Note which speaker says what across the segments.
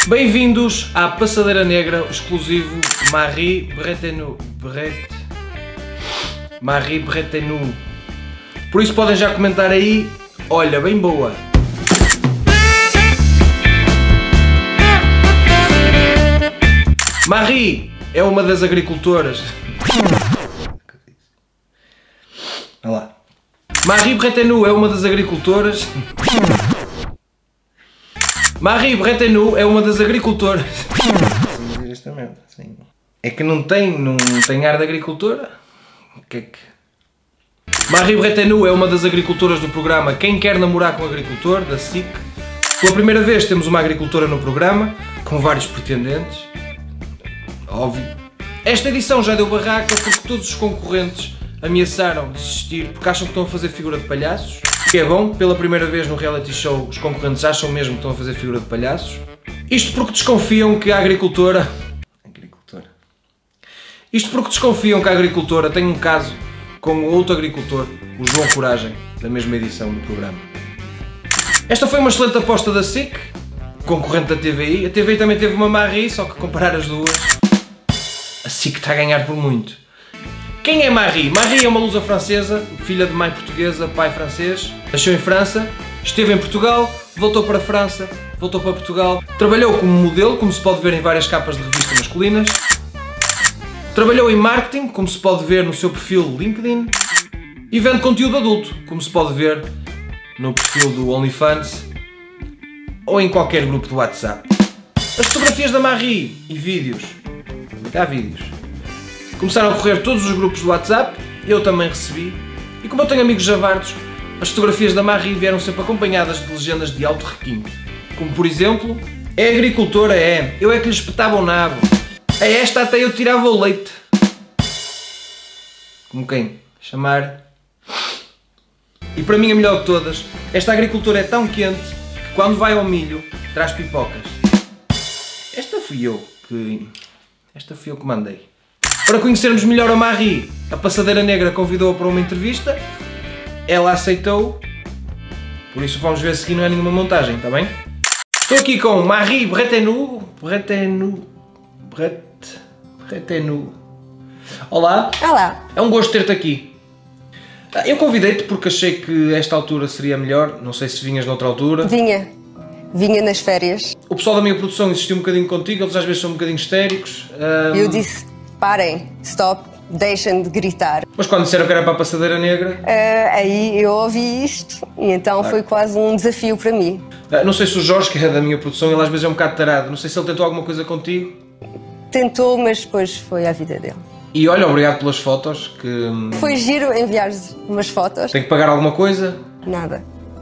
Speaker 1: Bem-vindos à Passadeira Negra, o exclusivo Marie Bretenu. Por isso podem já comentar aí, olha, bem boa. Marie é uma das agricultoras. Olha lá. Marie Bretenu é uma das agricultoras. Marie Bretenu é uma das agricultoras. É que não tem ar de agricultora? Que é que... Marie Bretenu é uma das agricultoras do programa Quem Quer Namorar com o Agricultor, da SIC. Pela primeira vez temos uma agricultora no programa, com vários pretendentes. Óbvio. Esta edição já deu barraca porque todos os concorrentes ameaçaram desistir porque acham que estão a fazer figura de palhaços. Que é bom, pela primeira vez no reality show os concorrentes acham mesmo que estão a fazer figura de palhaços. Isto porque desconfiam que a agricultora... Isto porque desconfiam que a agricultora tem um caso com outro agricultor, o João Coragem, da mesma edição do programa. Esta foi uma excelente aposta da SIC, concorrente da TVI. A TVI também teve uma Marie, só que comparar as duas, a SIC está a ganhar por muito. Quem é Marie? Marie é uma lusa francesa, filha de mãe portuguesa, pai francês. Nasceu em França, esteve em Portugal, voltou para a França, voltou para Portugal. Trabalhou como modelo, como se pode ver em várias capas de revistas masculinas. Trabalhou em marketing, como se pode ver no seu perfil LinkedIn. E vende conteúdo adulto, como se pode ver no perfil do OnlyFans ou em qualquer grupo de WhatsApp. As fotografias da Marie e vídeos, há vídeos, começaram a correr todos os grupos do WhatsApp, eu também recebi, e como eu tenho amigos javardos, as fotografias da Marie vieram sempre acompanhadas de legendas de alto requinte, como por exemplo, é agricultora, é, eu é que lhe espetava o nabo, a esta até eu tirava o leite. Como quem? Chamar. E para mim a melhor de todas, esta agricultora é tão quente que quando vai ao milho, traz pipocas. Esta fui eu que mandei. Para conhecermos melhor a Marie, a Passadeira Negra convidou-a para uma entrevista, ela aceitou, por isso vamos ver se aqui não é nenhuma montagem, está bem? Estou aqui com Marie Bretenu. Olá.
Speaker 2: Olá.
Speaker 1: É um gosto ter-te aqui. Eu convidei-te porque achei que esta altura seria melhor, não sei se vinhas noutra altura.
Speaker 2: Vinha nas férias.
Speaker 1: O pessoal da minha produção insistiu um bocadinho contigo, eles às vezes são um bocadinho histéricos.
Speaker 2: Eu disse, parem, stop, deixem de gritar.
Speaker 1: Mas quando disseram que era para a Passadeira Negra...
Speaker 2: Aí eu ouvi isto e então claro. Foi quase um desafio para mim.
Speaker 1: Não sei se o Jorge, que é da minha produção, ele às vezes é um bocado tarado, não sei se ele tentou alguma coisa contigo.
Speaker 2: Tentou, mas depois foi a vida dele.
Speaker 1: E olha, obrigado pelas fotos, que...
Speaker 2: Foi giro enviar umas fotos.
Speaker 1: Tem que pagar alguma coisa?
Speaker 2: Nada.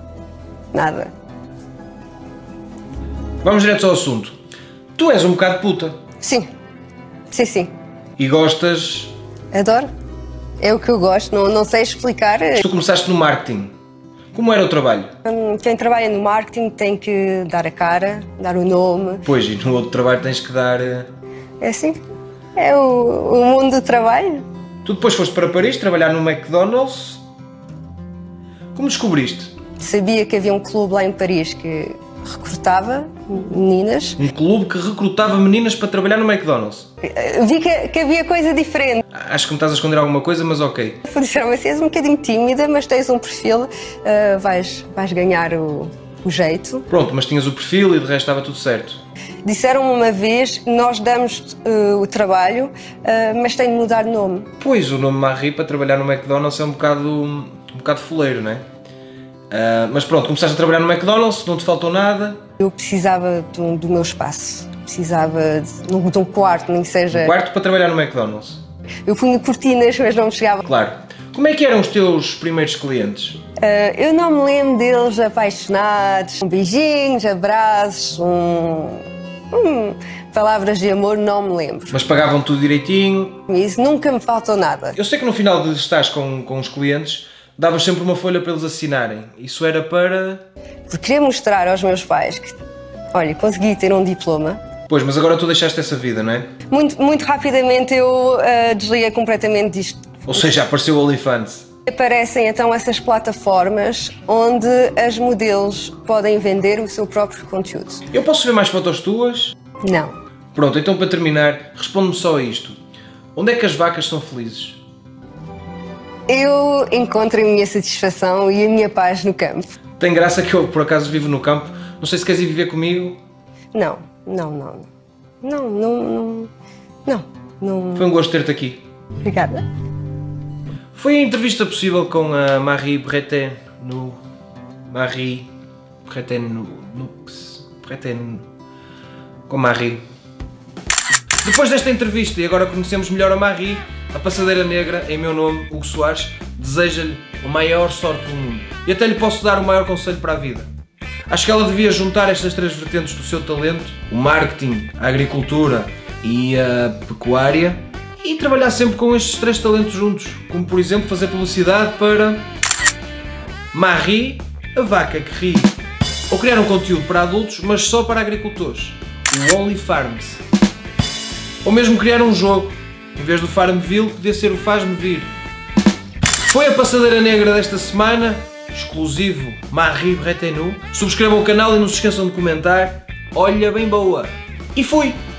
Speaker 1: Vamos direto ao assunto. Tu és um bocado puta.
Speaker 2: Sim.
Speaker 1: E gostas...
Speaker 2: Adoro. É o que eu gosto, não sei explicar.
Speaker 1: Tu começaste no marketing. Como era o trabalho?
Speaker 2: Quem trabalha no marketing tem que dar a cara, dar o nome.
Speaker 1: Pois, e no outro trabalho tens que dar...
Speaker 2: É assim. É o mundo do trabalho.
Speaker 1: Tu depois foste para Paris trabalhar no McDonald's. Como descobriste?
Speaker 2: Sabia que havia um clube lá em Paris que recrutava meninas.
Speaker 1: Um clube que recrutava meninas para trabalhar no McDonald's?
Speaker 2: Vi que havia coisa diferente.
Speaker 1: Acho que me estás a esconder alguma coisa, mas ok.
Speaker 2: Disseram-me assim, és um bocadinho tímida, mas tens um perfil, vais ganhar o jeito.
Speaker 1: Pronto, mas tinhas o perfil e de resto estava tudo certo.
Speaker 2: Disseram-me uma vez, nós damos o trabalho, mas tem de mudar de nome.
Speaker 1: Pois, o nome Marie para trabalhar no McDonald's é um bocado foleiro, não é? Mas pronto, começaste a trabalhar no McDonald's, não te faltou nada?
Speaker 2: Eu precisava do meu espaço, precisava de um quarto, nem que seja...
Speaker 1: Um quarto para trabalhar no McDonald's?
Speaker 2: Eu punha cortinas, mas não me chegava.
Speaker 1: Claro. Como é que eram os teus primeiros clientes?
Speaker 2: Eu não me lembro deles apaixonados, beijinhos, abraços, palavras de amor, não me lembro.
Speaker 1: Mas pagavam tudo direitinho?
Speaker 2: Isso nunca me faltou nada.
Speaker 1: Eu sei que no final de estás com os clientes, davas sempre uma folha para eles assinarem. Isso era para...
Speaker 2: Porque queria mostrar aos meus pais que, olha, consegui ter um diploma.
Speaker 1: Pois, mas agora tu deixaste essa vida, não é?
Speaker 2: Muito rapidamente eu desliguei completamente disto.
Speaker 1: Ou seja, apareceu o OnlyFans.
Speaker 2: Aparecem então essas plataformas onde as modelos podem vender o seu próprio conteúdo.
Speaker 1: Eu posso ver mais fotos tuas?
Speaker 2: Não.
Speaker 1: Pronto, então para terminar, responde-me só a isto. Onde é que as vacas são felizes?
Speaker 2: Eu encontro a minha satisfação e a minha paz no campo.
Speaker 1: Tem graça que eu, por acaso, vivo no campo. Não sei se queres ir viver comigo.
Speaker 2: Não.
Speaker 1: Foi um gosto ter-te aqui.
Speaker 2: Obrigada.
Speaker 1: Foi a entrevista possível com a Marie Breton no... Marie Breton com Marie. Depois desta entrevista, e agora conhecemos melhor a Marie, a Passadeira Negra, em meu nome, Hugo Soares, deseja-lhe a maior sorte do mundo. E até lhe posso dar o maior conselho para a vida. Acho que ela devia juntar estas três vertentes do seu talento, o marketing, a agricultura e a pecuária, e trabalhar sempre com estes três talentos juntos, como por exemplo fazer publicidade para Marie, a vaca que ri, ou criar um conteúdo para adultos, mas só para agricultores, o Only Farms, ou mesmo criar um jogo, em vez do Farmville, podia ser o Faz-me Vir. Foi a Passadeira Negra desta semana, exclusivo Marie Breton. Subscrevam o canal e não se esqueçam de comentar. Olha bem boa! E fui!